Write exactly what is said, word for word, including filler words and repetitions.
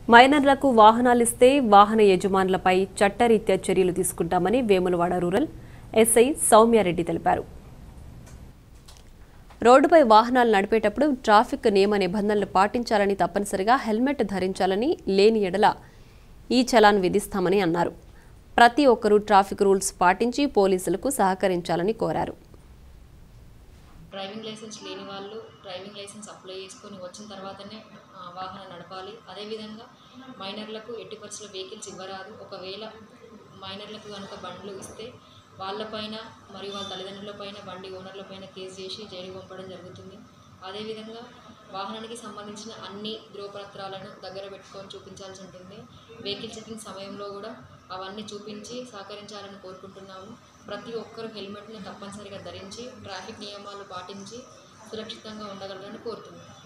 మైనర్లకు వాహనాలిస్తే వాహన యజమానులపై చట్టరీత్యా చర్యలు తీసుకుంటామని వేములవాడ రూరల్ ఎస్ఐ సౌమ్యారెడ్డి తెలిపారు. రోడ్డుపై వాహనాలు నడిపేటప్పుడు ట్రాఫిక్ నియమ నిబంధనలు పాటించాలని, తప్పనిసరిగా హెల్మెట్ ధరించాలని, లేని ఎడల ఈ చలాన్ విధిస్తామని అన్నారు. ప్రతి ఒక్కరూ ట్రాఫిక్ రూల్స్ పాటించి పోలీసులకు సహకరించాలని కోరారు. డ్రైవింగ్ లైసెన్స్ లేని వాళ్ళు డ్రైవింగ్ లైసెన్స్ అప్లై చేసుకొని వచ్చిన తర్వాతనే వాహనం నడపాలి. అదేవిధంగా మైనర్లకు ఎట్టి పరిస్థితుల్లో వెహికల్స్ ఇవ్వరాదు. ఒకవేళ మైనర్లకు కనుక బండ్లు ఇస్తే వాళ్ళపైన మరియు వాళ్ళ తల్లిదండ్రులపైన, బండి ఓనర్లపైన కేసు చేసి జైలుకి పంపడం జరుగుతుంది. అదేవిధంగా వాహనానికి సంబంధించిన అన్ని ధృవపత్రాలను దగ్గర పెట్టుకొని చూపించాల్సి ఉంటుంది. వెహికల్ చెకింగ్ సమయంలో కూడా అవన్నీ చూపించి సహకరించాలని కోరుకుంటున్నాము. ప్రతి ఒక్కరూ హెల్మెట్ని తప్పనిసరిగా ధరించి ట్రాఫిక్ నియమాలు పాటించి సురక్షితంగా ఉండగలరని కోరుతున్నాము.